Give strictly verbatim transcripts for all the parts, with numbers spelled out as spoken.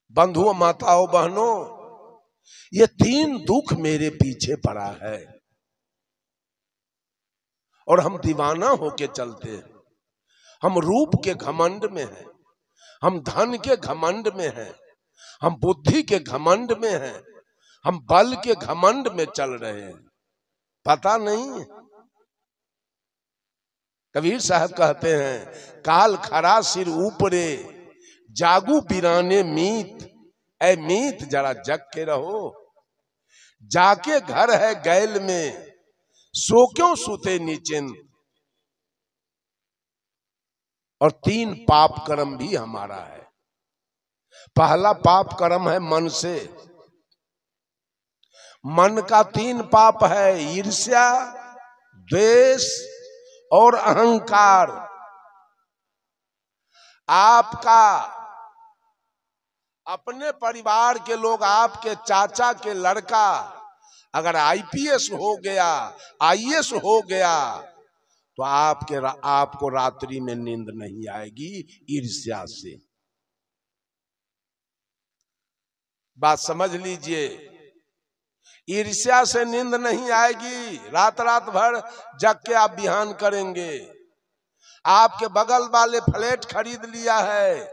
बंधुओं, माताओं, बहनों, ये तीन दुख मेरे पीछे पड़ा है और हम दीवाना होके चलते हैं। हम रूप के घमंड में हैं, हम धन के घमंड में हैं, हम बुद्धि के घमंड में हैं, हम बल के घमंड में चल रहे हैं। पता नहीं, कबीर साहब कहते हैं, काल खरा सिर ऊपरे जागू बिराने मीत, ऐ मीत जरा जग के रहो, जाके घर है गैल में सो क्यों सुते निचिंत। और तीन पाप कर्म भी हमारा है। पहला पाप कर्म है मन से। मन का तीन पाप है, ईर्ष्या, द्वेष और अहंकार। आपका अपने परिवार के लोग, आपके चाचा के लड़का अगर आईपीएस हो गया, आईएएस हो गया, तो आपके आपको रात्रि में नींद नहीं आएगी, ईर्ष्या से। बात समझ लीजिए, ईर्ष्या से नींद नहीं आएगी, रात रात भर जग के आप बिहान करेंगे। आपके बगल वाले फ्लैट खरीद लिया है,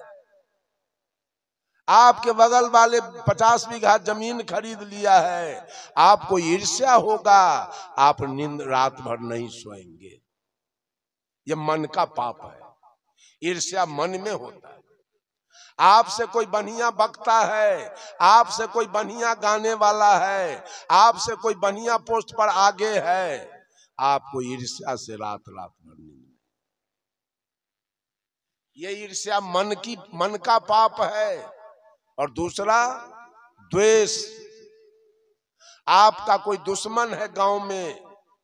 आपके बगल वाले पचास बीघा जमीन खरीद लिया है, आपको ईर्ष्या होगा, आप नींद रात भर नहीं सोएंगे। यह मन का पाप है, ईर्ष्या मन में होता है। आपसे कोई बढ़िया बकता है, आपसे कोई बढ़िया गाने वाला है, आपसे कोई बढ़िया पोस्ट पर आगे है, आपको ईर्ष्या से रात रात भर नींद। ये ईर्ष्या मन की मन का पाप है। और दूसरा द्वेष। आपका कोई दुश्मन है गांव में,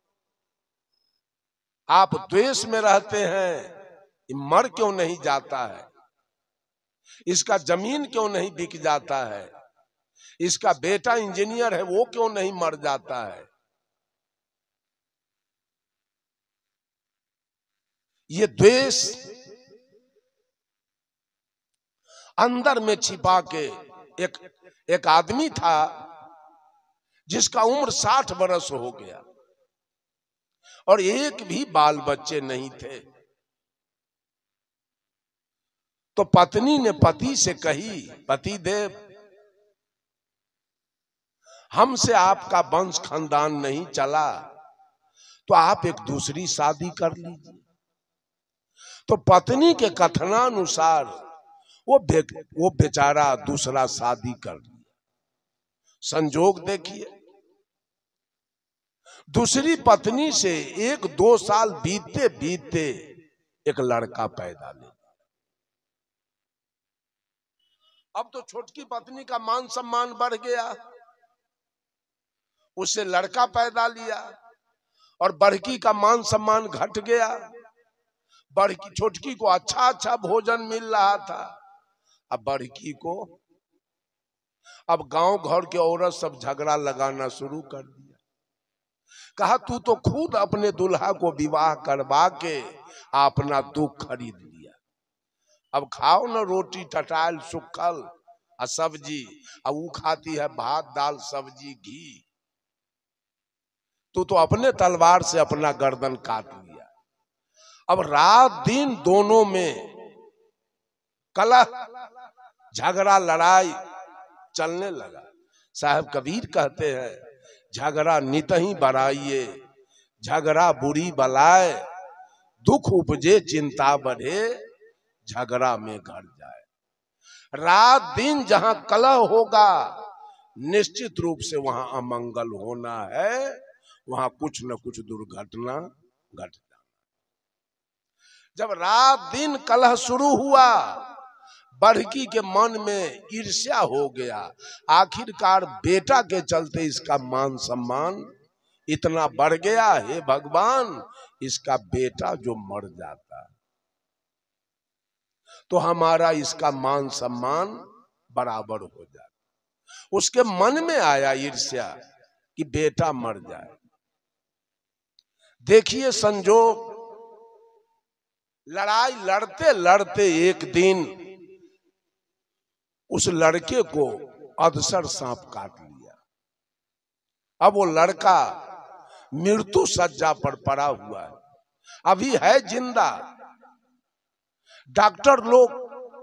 आप द्वेष में रहते हैं, ये मर क्यों नहीं जाता है, इसका जमीन क्यों नहीं बिक जाता है, इसका बेटा इंजीनियर है वो क्यों नहीं मर जाता है। ये द्वेष अंदर में छिपा के। एक एक आदमी था जिसका उम्र साठ बरस हो गया और एक भी बाल बच्चे नहीं थे। तो पत्नी ने पति से कही, पति देव, हमसे आपका वंश खानदान नहीं चला, तो आप एक दूसरी शादी कर लीजिए। तो पत्नी के कथनानुसार वो बे, वो बेचारा दूसरा शादी कर लिया। संजोग देखिए, दूसरी पत्नी से एक दो साल बीतते बीतते एक लड़का पैदा ले। अब तो छोटकी पत्नी का मान सम्मान बढ़ गया, उससे लड़का पैदा लिया, और बड़की का मान सम्मान घट गया। बड़की छोटकी को अच्छा अच्छा भोजन मिल रहा था, अब बड़की को, अब गांव घर के औरत सब झगड़ा लगाना शुरू कर दिया। कहा, तू तो खुद अपने दुल्हा को विवाह करवा के अपना दुख खरीद लिया, अब खाओ ना रोटी टटाल सुखल और सब्जी, अब वो खाती है भात दाल सब्जी घी। तू तो अपने तलवार से अपना गर्दन काट लिया। अब रात दिन दोनों में कलह झगड़ा लड़ाई चलने लगा। साहब कबीर कहते हैं, झगड़ा नित ही बराइए, झगड़ा बुरी बलाए, दुख उपजे चिंता बढ़े, झगड़ा में घर जाए। रात दिन जहां कलह होगा, निश्चित रूप से वहां अमंगल होना है, वहां कुछ न कुछ दुर्घटना घट जाना। जब रात दिन कलह शुरू हुआ, बड़की के मन में ईर्ष्या हो गया। आखिरकार बेटा के चलते इसका मान सम्मान इतना बढ़ गया, हे भगवान, इसका बेटा जो मर जाता तो हमारा इसका मान सम्मान बराबर हो जाता। उसके मन में आया ईर्ष्या कि बेटा मर जाए। देखिए संजोग, लड़ाई लड़ते लड़ते एक दिन उस लड़के को अधसर सांप काट लिया। अब वो लड़का मृत्यु सज्जा पर पड़ा हुआ है, अभी है जिंदा। डॉक्टर लोग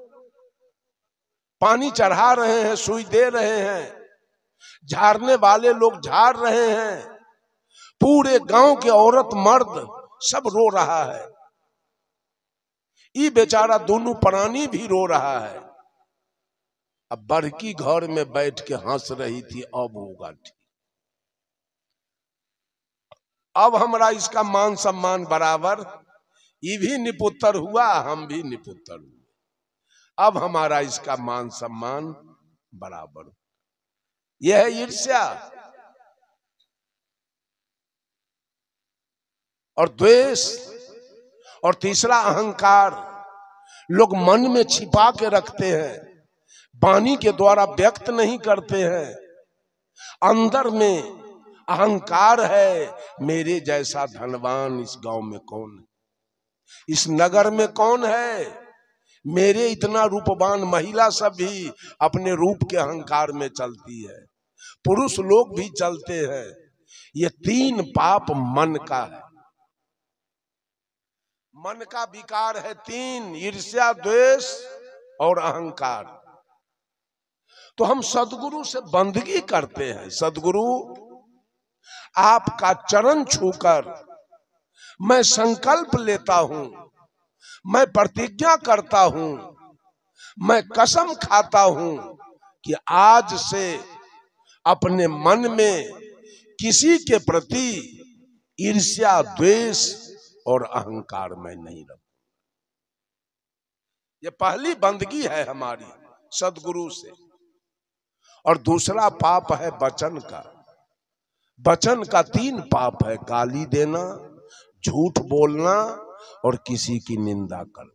पानी चढ़ा रहे हैं, सुई दे रहे हैं, झाड़ने वाले लोग झाड़ रहे हैं, पूरे गांव के औरत मर्द सब रो रहा है। ये बेचारा दोनों प्राणी भी रो रहा है। अब बड़की घर में बैठ के हंस रही थी, अब होगा ठीक। अब हमारा इसका मान सम्मान बराबर, ये भी निपुत्र हुआ, हम भी निपुत्र हुए। अब हमारा इसका मान सम्मान बराबर। यह है ईर्ष्या और द्वेष। और तीसरा अहंकार, लोग मन में छिपा के रखते हैं, वाणी के द्वारा व्यक्त नहीं करते हैं। अंदर में अहंकार है, मेरे जैसा धनवान इस गांव में कौन है, इस नगर में कौन है, मेरे इतना रूपवान महिला सब भी अपने रूप के अहंकार में चलती है, पुरुष लोग भी चलते हैं। ये तीन पाप मन का है, मन का विकार है तीन, ईर्ष्या, द्वेष और अहंकार। तो हम सदगुरु से बंदगी करते हैं। सदगुरु आपका चरण छूकर मैं संकल्प लेता हूं, मैं प्रतिज्ञा करता हूं, मैं कसम खाता हूं कि आज से अपने मन में किसी के प्रति ईर्ष्या, द्वेष और अहंकार में नहीं रखूं। ये पहली बंदगी है हमारी सदगुरु से। और दूसरा पाप है वचन का। वचन का तीन पाप है, गाली देना, झूठ बोलना और किसी की निंदा करना।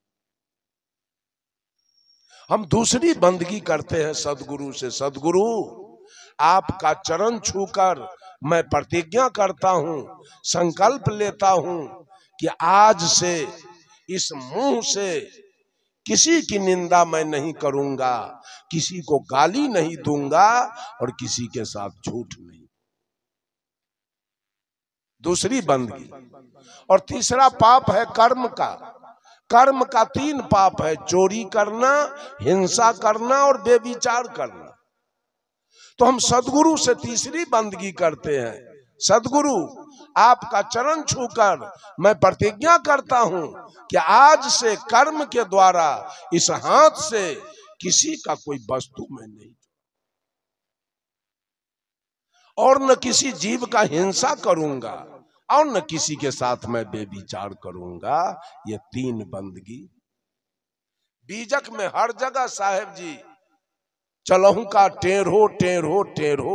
हम दूसरी बंदगी करते हैं सदगुरु से। सदगुरु आपका चरण छूकर मैं प्रतिज्ञा करता हूं, संकल्प लेता हूं कि आज से इस मुंह से किसी की निंदा मैं नहीं करूंगा, किसी को गाली नहीं दूंगा और किसी के साथ झूठ नहीं। दूसरी बंदगी। और तीसरा पाप है कर्म का। कर्म का तीन पाप है, चोरी करना, हिंसा करना और बेविचार करना। तो हम सदगुरु से तीसरी बंदगी करते हैं। सदगुरु आपका चरण छूकर मैं प्रतिज्ञा करता हूं कि आज से कर्म के द्वारा इस हाथ से किसी का कोई वस्तु मैं नहीं, और न किसी जीव का हिंसा करूंगा और न किसी के साथ मैं बेविचार करूंगा। ये तीन बंदगी। बीजक में हर जगह साहेब जी चलहू का टेढ़ो टेढ़ो टेढ़ो,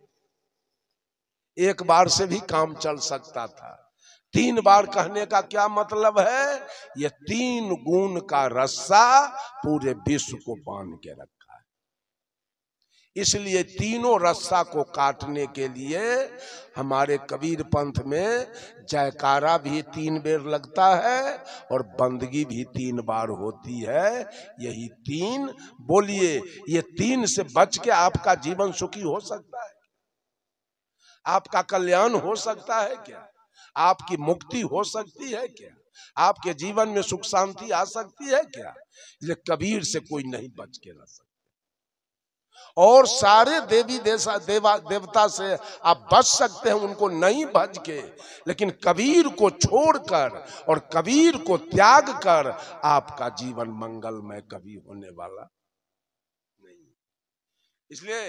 एक बार से भी काम चल सकता था। तीन बार कहने का क्या मतलब है? ये तीन गुण का रस्सा पूरे विश्व को बांध के रखा है। इसलिए तीनों रस्सा को काटने के लिए हमारे कबीर पंथ में जयकारा भी तीन बेर लगता है और बंदगी भी तीन बार होती है। यही तीन बोलिए, ये तीन से बच के आपका जीवन सुखी हो सकता है? आपका कल्याण हो सकता है क्या? आपकी मुक्ति हो सकती है क्या? आपके जीवन में सुख शांति आ सकती है क्या? इसलिए कबीर से कोई नहीं बच के रह सकता। और सारे देवी देसा देवा देवता से आप बच सकते हैं, उनको नहीं भज के, लेकिन कबीर को छोड़कर और कबीर को त्याग कर आपका जीवन मंगलमय कभी होने वाला नहीं। इसलिए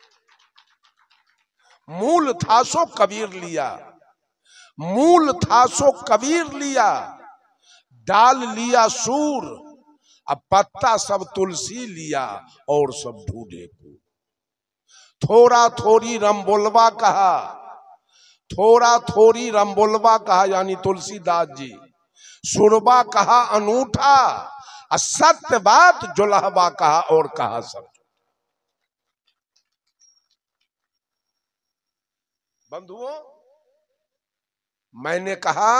मूल था सो कबीर लिया, मूल था सो कबीर लिया, डाल लिया सूर, अब पत्ता सब तुलसी लिया और सब ढूंढे को। थोड़ा थोड़ी रंबोलवा कहा, थोड़ा थोड़ी रंबोलवा कहा यानी तुलसीदास जी, सुरबा कहा अनूठा, असत्य बात जुलहबा कहा और कहा सब। बंधुओं, मैंने कहा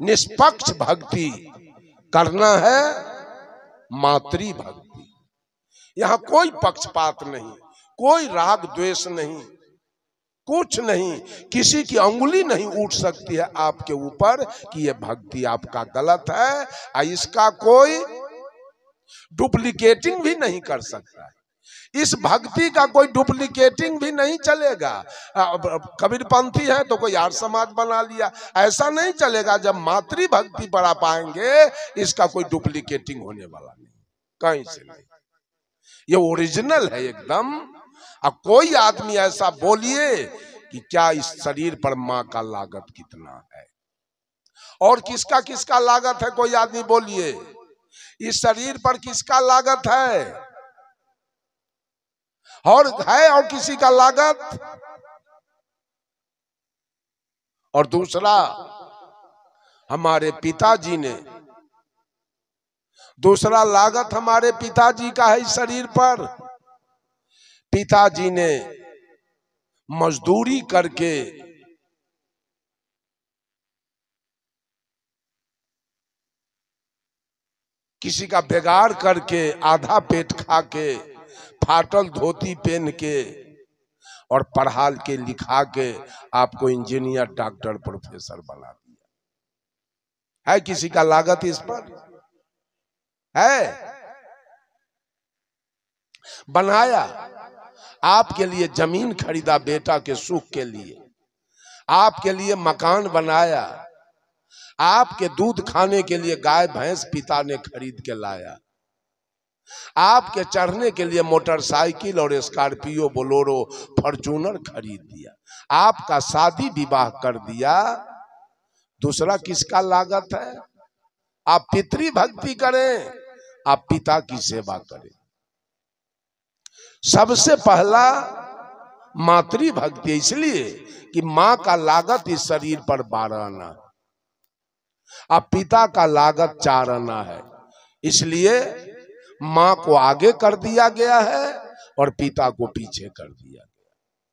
निष्पक्ष भक्ति करना है, मातृ भक्ति। यहाँ कोई पक्षपात नहीं, कोई राग द्वेष नहीं, कुछ नहीं, किसी की अंगुली नहीं उठ सकती है आपके ऊपर कि ये भक्ति आपका गलत है, और इसका कोई डुप्लीकेटिंग भी नहीं कर सकता है। इस भक्ति का कोई डुप्लीकेटिंग भी नहीं चलेगा। कबीरपंथी है तो कोई आर्य समाज बना लिया, ऐसा नहीं चलेगा। जब मातृ भक्ति पर आप आएंगे, इसका कोई डुप्लीकेटिंग होने वाला नहीं, कहीं से नहीं, ये ओरिजिनल है एकदम। अब कोई आदमी ऐसा बोलिए कि क्या इस शरीर पर माँ का लागत कितना है, और किसका किसका लागत है, कोई आदमी बोलिए इस शरीर पर किसका लागत है, और है और किसी का लागत। और दूसरा, हमारे पिताजी ने, दूसरा लागत हमारे पिताजी का है इस शरीर पर। पिताजी ने मजदूरी करके किसी का बेगार करके, आधा पेट खा के, फाटल धोती पहन के और पढ़ा के लिखा के आपको इंजीनियर, डॉक्टर, प्रोफेसर बना दिया है। किसी का लागत इस पर है? बनाया, आपके लिए जमीन खरीदा बेटा के सुख के लिए, आपके लिए मकान बनाया, आपके दूध खाने के लिए गाय भैंस पिता ने खरीद के लाया, आपके चढ़ने के लिए मोटरसाइकिल और स्कॉर्पियो, बोलोरो, फॉर्च्यूनर खरीद दिया, आपका शादी विवाह कर दिया। दूसरा किसका लागत है? आप पितृ भक्ति करें, आप पिता की सेवा करें। सबसे पहला मातृ भक्ति, इसलिए कि माँ का लागत इस शरीर पर बारह आना, अब पिता का लागत चार आना है, इसलिए माँ को आगे कर दिया गया है और पिता को पीछे कर दिया गया।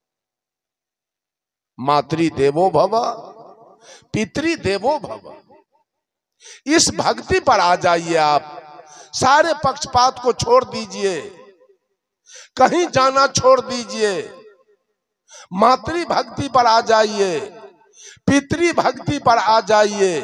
मातृ देवो भव, पितृ देवो भव। इस भक्ति पर आ जाइए आप, सारे पक्षपात को छोड़ दीजिए, कहीं जाना छोड़ दीजिए, मातृ भक्ति पर आ जाइए, पितृ भक्ति पर आ जाइए,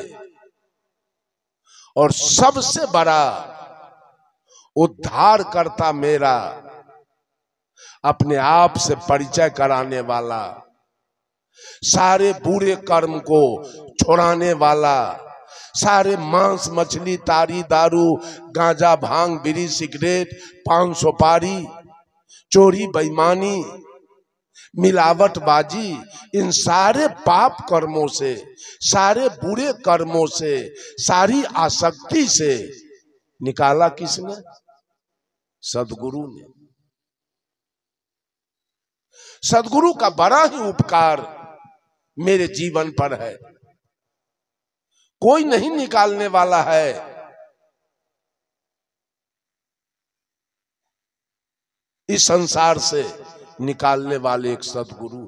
और सबसे बड़ा उद्धार करता मेरा, अपने आप से परिचय कराने वाला, सारे बुरे कर्म को छोड़ाने वाला, सारे मांस मछली तारी दारू गांजा भांग बीड़ी सिगरेट पान सुपारी चोरी बेईमानी मिलावटबाजी, इन सारे पाप कर्मों से, सारे बुरे कर्मों से, सारी आसक्ति से निकाला किसने? सद्गुरु ने। सद्गुरु का बड़ा ही उपकार मेरे जीवन पर है, कोई नहीं निकालने वाला है। इस संसार से निकालने वाले एक सद्गुरु।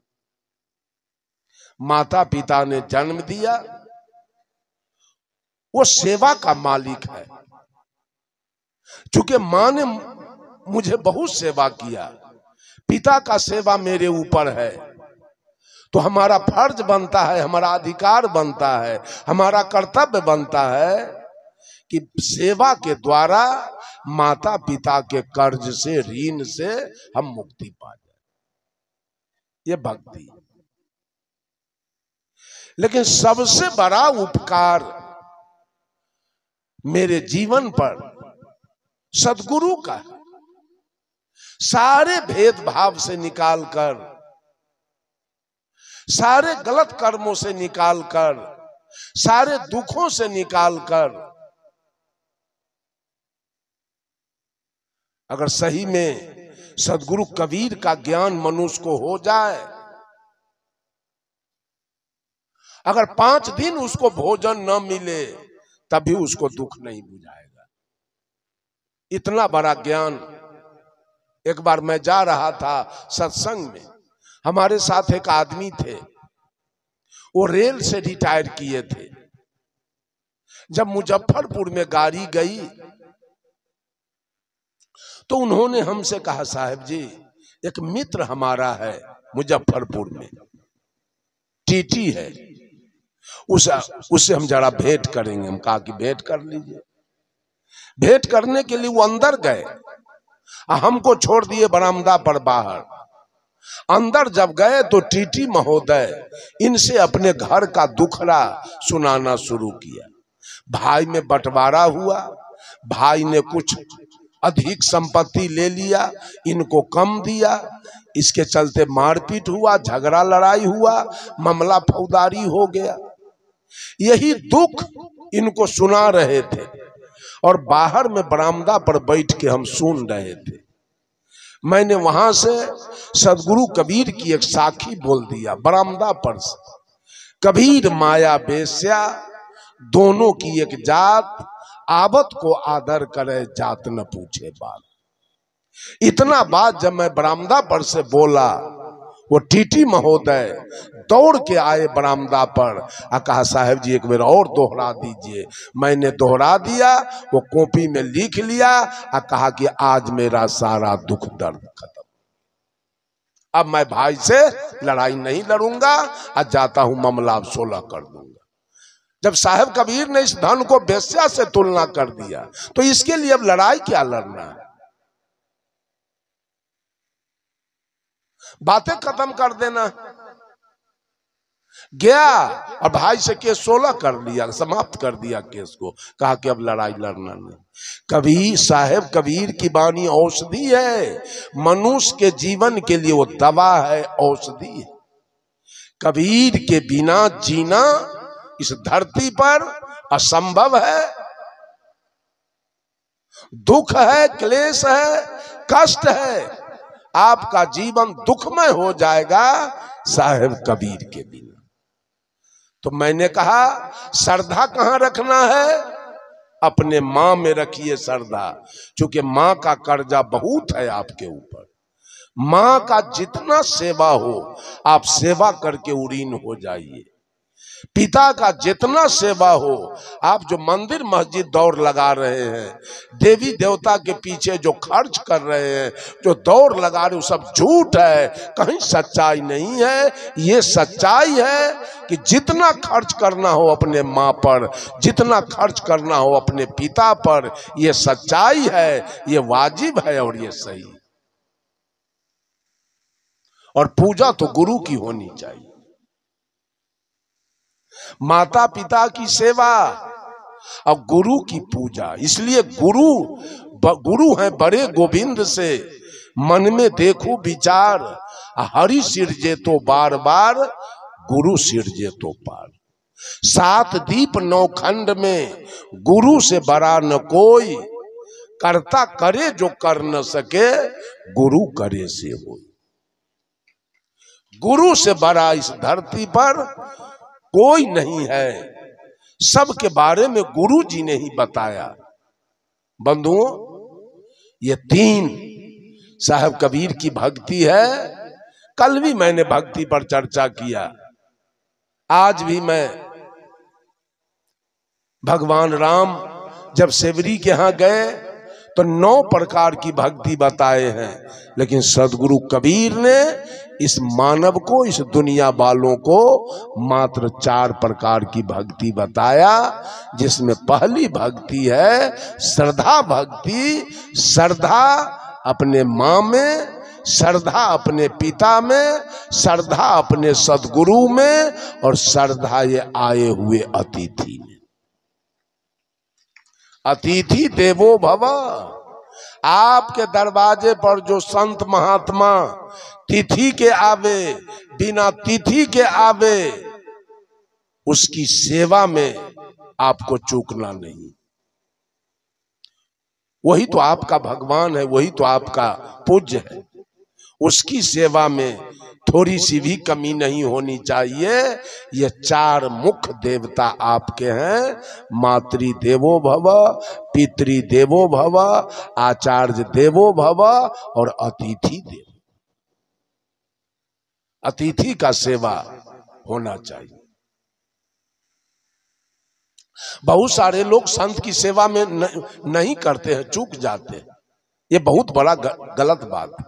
माता पिता ने जन्म दिया, वो सेवा का मालिक है। चूंकि माँ ने मुझे बहुत सेवा किया, पिता का सेवा मेरे ऊपर है, तो हमारा फर्ज बनता है, हमारा अधिकार बनता है, हमारा कर्तव्य बनता है कि सेवा के द्वारा माता पिता के कर्ज से, ऋण से हम मुक्ति पा जाए। ये भक्ति। लेकिन सबसे बड़ा उपकार मेरे जीवन पर सद्गुरु का है। सारे भेदभाव से निकालकर, सारे गलत कर्मों से निकालकर, सारे दुखों से निकालकर, अगर सही में सद्गुरु कबीर का ज्ञान मनुष्य को हो जाए, अगर पांच दिन उसको भोजन न मिले तभी उसको दुख नहीं बुझाएगा। इतना बड़ा ज्ञान। एक बार मैं जा रहा था सत्संग में, हमारे साथ एक आदमी थे, वो रेल से रिटायर किए थे। जब मुजफ्फरपुर में गाड़ी गई तो उन्होंने हमसे कहा, साहब जी एक मित्र हमारा है मुजफ्फरपुर में, टीटी है, उस उससे हम जरा भेंट करेंगे। हम कहा कि भेंट कर लीजिए। भेंट करने के लिए वो अंदर गए, हमको छोड़ दिए बरामदा पर बाहर। अंदर जब गए तो टीटी महोदय इनसे अपने घर का दुखड़ा सुनाना शुरू किया। भाई में बंटवारा हुआ, भाई ने कुछ अधिक संपत्ति ले लिया, इनको कम दिया, इसके चलते मारपीट हुआ, झगड़ा लड़ाई हुआ, मामला फौजदारी हो गया। यही दुख इनको सुना रहे थे और बाहर में बरामदा पर बैठ के हम सुन रहे थे। मैंने वहां से सदगुरु कबीर की एक साखी बोल दिया बरामदा पर से, कबीर माया बेस्या दोनों की एक जात, आवत को आदर करे जात न पूछे बात। इतना बात जब मैं बरामदा पर से बोला, वो टीटी महोदय दौड़ के आए बरामदा पर और कहा, साहब जी एक बार और दोहरा दीजिए। मैंने दोहरा दिया, वो कॉपी में लिख लिया और कहा कि आज मेरा सारा दुख दर्द खत्म, अब मैं भाई से लड़ाई नहीं लड़ूंगा और जाता हूं मामला अब सोलह कर दूंगा। जब साहब कबीर ने इस धन को बेस्या से तुलना कर दिया तो इसके लिए अब लड़ाई क्या लड़ना है, बातें खत्म कर देना। गया और भाई से केस सोलह कर लिया, समाप्त कर दिया केस को, कहा कि अब लड़ाई लड़ना नहीं। कबीर साहब कबीर की वाणी औषधि है, मनुष्य के जीवन के लिए वो दवा है, औषधि है। कबीर के बिना जीना इस धरती पर असंभव है। दुख है, क्लेश है, कष्ट है, आपका जीवन दुखमय हो जाएगा साहेब कबीर के बिना। तो मैंने कहा श्रद्धा कहां रखना है, अपने मां में रखिए श्रद्धा, क्योंकि मां का कर्जा बहुत है आपके ऊपर। मां का जितना सेवा हो आप सेवा करके उरीन हो जाइए। पिता का जितना सेवा हो, आप जो मंदिर मस्जिद दौड़ लगा रहे हैं, देवी देवता के पीछे जो खर्च कर रहे हैं, जो दौड़ लगा रहे हो, सब झूठ है, कहीं सच्चाई नहीं है। ये सच्चाई है कि जितना खर्च करना हो अपने माँ पर, जितना खर्च करना हो अपने पिता पर, ये सच्चाई है, ये वाजिब है और ये सही। और पूजा तो गुरु की होनी चाहिए, माता पिता की सेवा और गुरु की पूजा। इसलिए गुरु गुरु हैं बड़े गोविंद से, मन में देखो विचार, हरि सिरजे तो बार बार, गुरु सिरजे तो पार। सात दीप नौ खंड में गुरु से बड़ा न कोई, करता करे जो कर न सके, गुरु करे से हो। गुरु से बड़ा इस धरती पर कोई नहीं है, सबके बारे में गुरु जी ने ही बताया। बंधुओं, ये तीन साहब कबीर की भक्ति है। कल भी मैंने भक्ति पर चर्चा किया, आज भी मैं भगवान राम जब सेवरी के यहां गए तो नौ प्रकार की भक्ति बताए हैं, लेकिन सदगुरु कबीर ने इस मानव को, इस दुनिया वालों को मात्र चार प्रकार की भक्ति बताया, जिसमें पहली भक्ति है श्रद्धा भक्ति। श्रद्धा अपने माँ में, श्रद्धा अपने पिता में, श्रद्धा अपने सदगुरु में, और श्रद्धा ये आए हुए अतिथि में। अतिथि देवो भव। आपके दरवाजे पर जो संत महात्मा तिथि के आवे, बिना तिथि के आवे, उसकी सेवा में आपको चूकना नहीं। वही तो आपका भगवान है, वही तो आपका पूज्य है। उसकी सेवा में थोड़ी सी भी कमी नहीं होनी चाहिए। ये चार मुख्य देवता आपके हैं, मातृ देवो भव, पितृ देवो भव, आचार्य देवो भव और अतिथि देवो। अतिथि का सेवा होना चाहिए। बहुत सारे लोग संत की सेवा में न, नहीं करते हैं, चूक जाते हैं। ये बहुत बड़ा गलत बात है।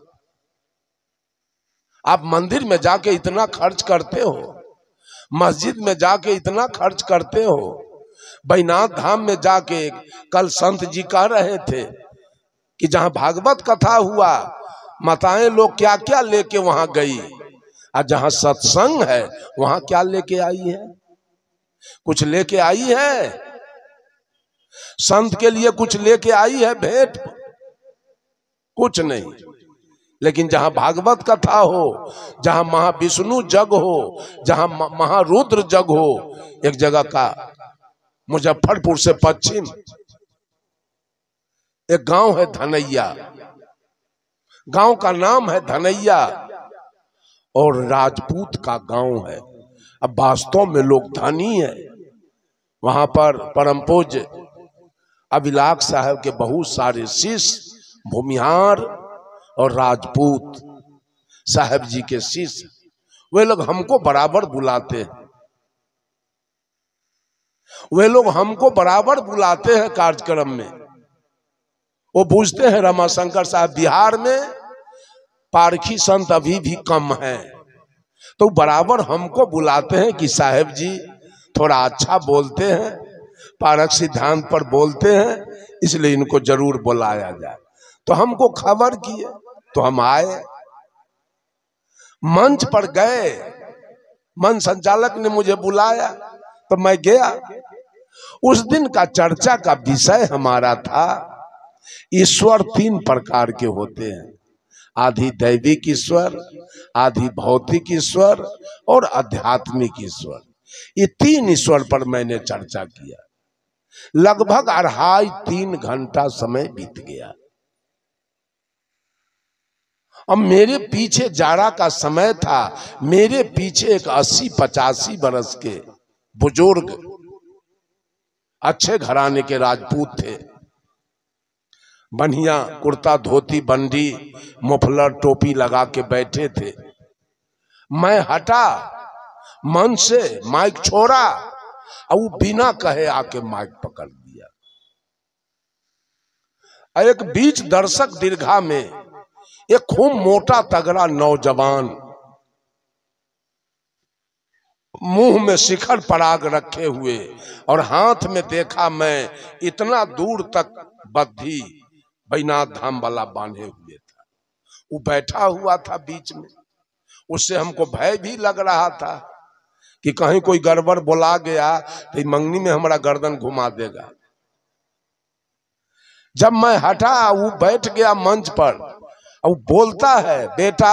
आप मंदिर में जाके इतना खर्च करते हो, मस्जिद में जाके इतना खर्च करते हो, बैजनाथ धाम में जाके कल संत जी कह रहे थे कि जहां भागवत कथा हुआ माताएं लोग क्या क्या लेके वहां गई, और जहां सत्संग है वहां क्या लेके आई है? कुछ लेके आई है? संत के लिए कुछ लेके आई है भेंट? कुछ नहीं। लेकिन जहां भागवत कथा हो, जहां महाविष्णु जग हो, जहां महारुद्र जग हो, एक जगह का मुजफ्फरपुर से पश्चिम एक गांव है धनैया, गांव का नाम है धनैया और राजपूत का गांव है। अब वास्तव में लोग धनी है। वहां पर परम पूज्य अभिलाख साहब के बहुत सारे शिष्य भूमिहार और राजपूत साहब जी के शिष्य, वे लोग हमको बराबर बुलाते हैं, वे लोग हमको बराबर बुलाते हैं कार्यक्रम में। वो पूछते हैं रमाशंकर साहब बिहार में पारखी संत अभी भी कम है, तो बराबर हमको बुलाते हैं कि साहब जी थोड़ा अच्छा बोलते हैं, पारक सिद्धांत पर बोलते हैं, इसलिए इनको जरूर बुलाया जाए। तो हमको खबर किए तो हम आए, मंच पर गए, मंच संचालक ने मुझे बुलाया तो मैं गया। उस दिन का चर्चा का विषय हमारा था ईश्वर तीन प्रकार के होते हैं, आधि दैविक ईश्वर, आधि भौतिक ईश्वर और आध्यात्मिक ईश्वर। ये तीन ईश्वर पर मैंने चर्चा किया। लगभग अढ़ाई तीन घंटा समय बीत गया। अब मेरे पीछे जाड़ा का समय था, मेरे पीछे एक अस्सी पचासी बरस के बुजुर्ग अच्छे घराने के राजपूत थे, बढ़िया कुर्ता धोती बंडी मुफलर टोपी लगा के बैठे थे। मैं हटा मन से माइक छोड़ा और वो बिना कहे आके माइक पकड़ दिया। एक बीच दर्शक दीर्घा में एक खूब मोटा तगड़ा नौजवान मुंह में शिखर पराग रखे हुए और हाथ में देखा मैं इतना दूर तक बद्धी बैजनाथ धाम वाला बांधे हुए था, वो बैठा हुआ था बीच में। उससे हमको भय भी लग रहा था कि कहीं कोई गड़बड़ बोला गया तो मंगनी में हमारा गर्दन घुमा देगा। जब मैं हटा वो बैठ गया मंच पर और बोलता है बेटा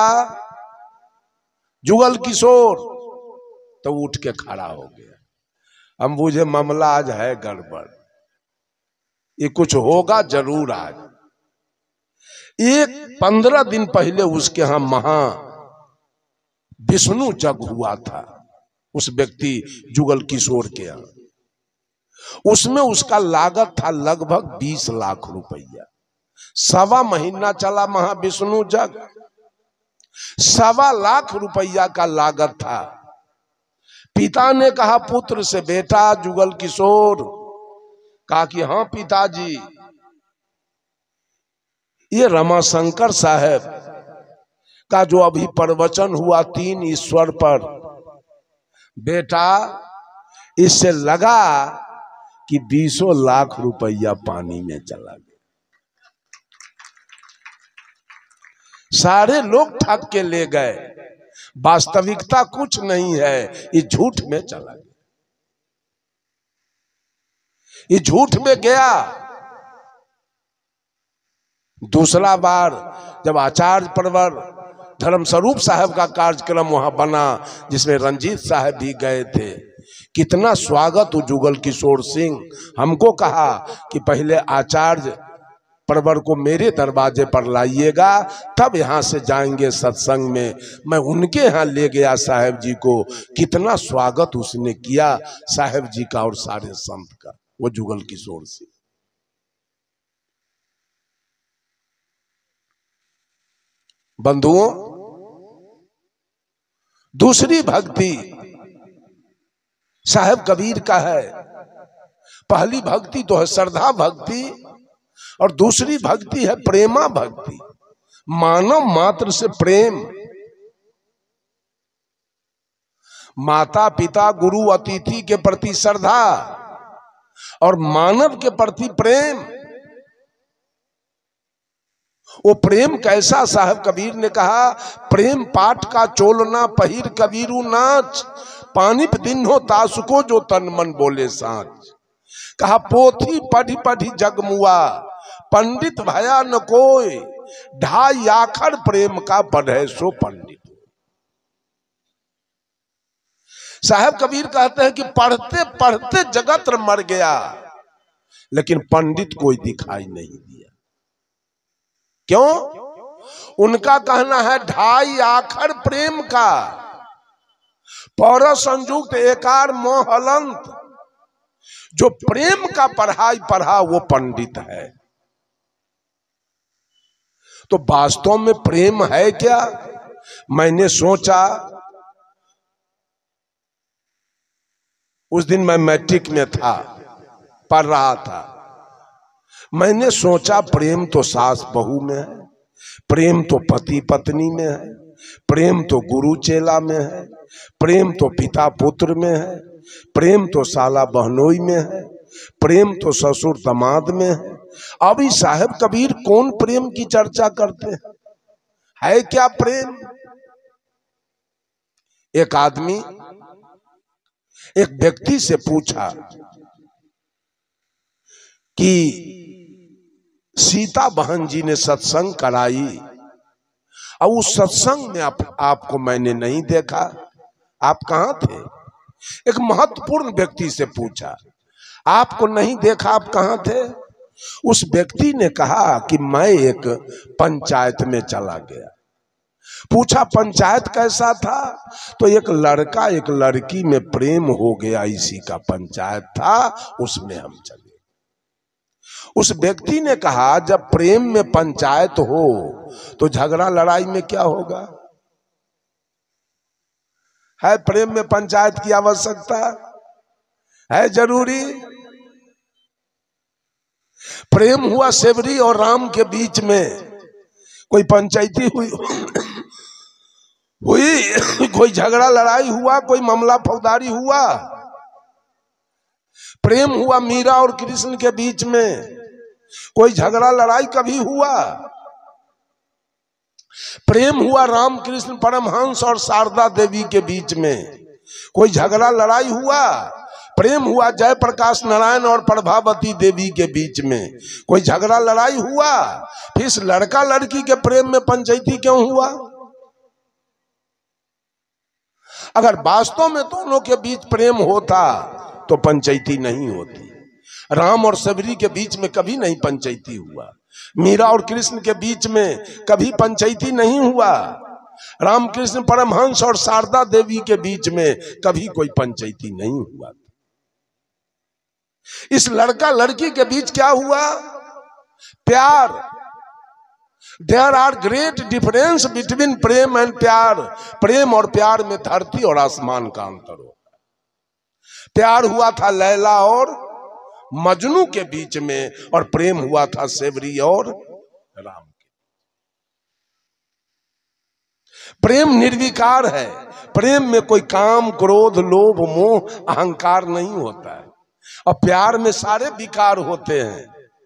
जुगल किशोर, तो उठ के खड़ा हो गया। हम बुझे मामला आज है गड़बड़, ये कुछ होगा जरूर आज। एक पंद्रह दिन पहले उसके यहां महा विष्णु जग हुआ था, उस व्यक्ति जुगल किशोर के यहां। उसमें उसका लागत था लगभग बीस लाख रुपया। सवा महीना चला महाविष्णु जग, सवा लाख रुपया का लागत था। पिता ने कहा पुत्र से बेटा जुगल किशोर, कहा कि हाँ पिताजी, ये रमाशंकर साहब का जो अभी प्रवचन हुआ तीन ईश्वर पर, बेटा इससे लगा कि बीसों लाख रुपया पानी में चला गया। सारे लोग ठग के ले गए, वास्तविकता कुछ नहीं है, ये झूठ में चला गया, ये झूठ में गया। दूसरा बार जब आचार्य परवर धर्म स्वरूप साहब का कार्यक्रम वहां बना, जिसमें रंजीत साहब भी गए थे, कितना स्वागत हो जुगल किशोर सिंह। हमको कहा कि पहले आचार्य परवर को मेरे दरवाजे पर लाइएगा, तब यहां से जाएंगे सत्संग में। मैं उनके यहां ले गया साहब जी को, कितना स्वागत उसने किया साहब जी का और सारे संत का, वो जुगल किशोर सिंह। बंधुओं, दूसरी भक्ति साहब कबीर का है। पहली भक्ति तो है श्रद्धा भक्ति और दूसरी भक्ति है प्रेमा भक्ति, मानव मात्र से प्रेम, माता पिता गुरु अतिथि के प्रति श्रद्धा और मानव के प्रति प्रेम। वो प्रेम कैसा? साहब कबीर ने कहा, प्रेम पाठ का चोलना पहिर कबीरू नाच, पानी पे दिन हो तासुको जो तन मन बोले साच। कहा पोथी पढ़ी पढ़ी जगमुआ, पंडित भया न कोई, ढाई आखर प्रेम का पढ़े सो पंडित। साहब कबीर कहते हैं कि पढ़ते पढ़ते जगत मर गया, लेकिन पंडित कोई दिखाई नहीं दिया। क्यों? उनका कहना है ढाई आखर प्रेम का, पौर संयुक्त एकार मोह हलंत। जो प्रेम का पढ़ाई पढ़ा वो पंडित है। तो वास्तव में प्रेम है क्या? मैंने सोचा, उस दिन मैं मैट्रिक में था, पढ़ रहा था, मैंने सोचा प्रेम तो सास बहू में है, प्रेम तो पति पत्नी में है, प्रेम तो गुरु चेला में है, प्रेम तो पिता पुत्र में है, प्रेम तो साला बहनोई में है, प्रेम तो ससुर दामाद में है। अभी साहब कबीर कौन प्रेम की चर्चा करते हैं? है क्या प्रेम? एक आदमी एक व्यक्ति से पूछा कि सीता बहन जी ने सत्संग कराई और उस सत्संग में आप, आपको मैंने नहीं देखा, आप कहां थे? एक महत्वपूर्ण व्यक्ति से पूछा, आपको नहीं देखा, आप कहां थे? उस व्यक्ति ने कहा कि मैं एक पंचायत में चला गया। पूछा पंचायत कैसा था? तो एक लड़का एक लड़की में प्रेम हो गया, इसी का पंचायत था, उसमें हम चले। उस व्यक्ति ने कहा जब प्रेम में पंचायत हो तो झगड़ा लड़ाई में क्या होगा? है प्रेम में पंचायत की आवश्यकता? है जरूरी? प्रेम हुआ सेवरी और राम के बीच में, कोई पंचायती हुई हुई कोई झगड़ा लड़ाई हुआ, कोई मामला फौजदारी हुआ? प्रेम हुआ मीरा और कृष्ण के बीच में, कोई झगड़ा लड़ाई कभी हुआ? प्रेम हुआ राम कृष्ण परमहंस और शारदा देवी के बीच में, कोई झगड़ा लड़ाई हुआ? प्रेम हुआ जयप्रकाश नारायण और प्रभावती देवी के बीच में, कोई झगड़ा लड़ाई हुआ? फिर इस लड़का लड़की के प्रेम में पंचायती क्यों हुआ? अगर वास्तव में दोनों के बीच प्रेम होता तो पंचायती नहीं होती। राम और सबरी के बीच में कभी नहीं पंचायती हुआ, मीरा और कृष्ण के बीच में कभी पंचायती नहीं हुआ, रामकृष्ण परमहंस और शारदा देवी के बीच में कभी कोई पंचायती नहीं हुआ। इस लड़का लड़की के बीच क्या हुआ? प्यार। There are great difference between prem and pyaar. प्रेम और प्यार में धरती और आसमान का अंतर होता है। प्यार हुआ था लैला और मजनू के बीच में, और प्रेम हुआ था सेवरी और राम के। प्रेम निर्विकार है। प्रेम में कोई काम क्रोध लोभ मोह अहंकार नहीं होता है, और प्यार में सारे विकार होते हैं।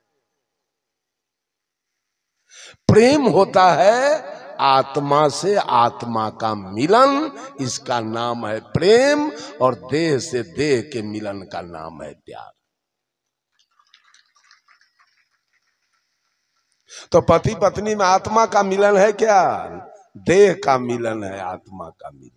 प्रेम होता है आत्मा से आत्मा का मिलन, इसका नाम है प्रेम, और देह से देह के मिलन का नाम है प्यार। तो पति पत्नी में आत्मा का मिलन है क्या? देह का मिलन है, आत्मा का मिलन।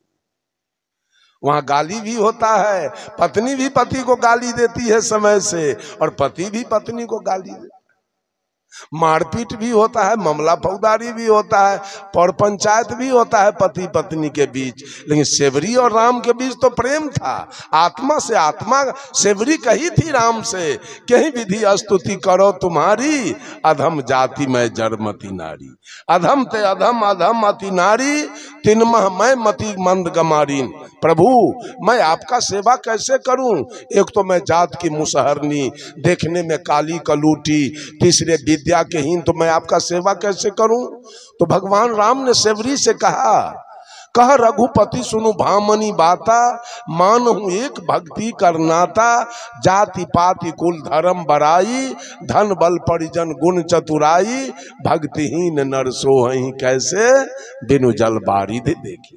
वहां गाली भी होता है, पत्नी भी पति को गाली देती है समय से, और पति भी पत्नी को गाली देता है। मारपीट भी होता है, मामला फौजदारी भी होता है, पर पंचायत भी होता है पति पत्नी के बीच। लेकिन सेवरी और राम के बीच तो प्रेम था, आत्मा से आत्मा। सेवरी कही थी राम से, कहीं विधि स्तुति करो तुम्हारी, अधम जाति में जड़मती नारी। अधम ते अधम अधम अति नारी, तिनमह मैं मति मंद गमारीन। प्रभु मैं आपका सेवा कैसे करूं? एक तो मैं जात की मुसहरनी, देखने में काली कलूटी, तीसरे विद्या के हीन, तो मैं आपका सेवा कैसे करूं? तो भगवान राम ने सेवरी से कहा, कह रघुपति सुनु भामनी बाता, मानहु एक भक्ति करनाता, जाति पाति कुल धर्म बराई, धन बल परिजन गुण चतुराई, भक्तिहीन नर सोहहि कैसे, बिनु जल बारिध देखी।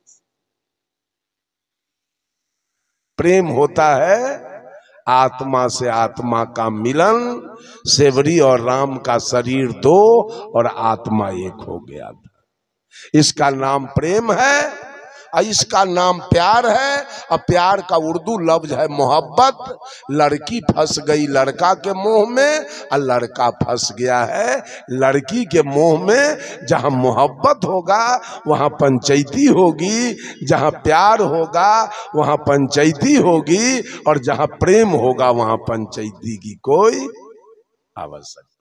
प्रेम होता है आत्मा से आत्मा का मिलन। सेवरी और राम का शरीर दो और आत्मा एक हो गया था। इसका नाम प्रेम है और इसका नाम प्यार है। और प्यार का उर्दू लफ्ज है मोहब्बत। लड़की फंस गई लड़का के मोह में और लड़का फंस गया है लड़की के मोह में। जहां मोहब्बत होगा वहां पंचायती होगी, जहां प्यार होगा वहां पंचायती होगी, और जहां प्रेम होगा वहां पंचायती की कोई आवश्यकता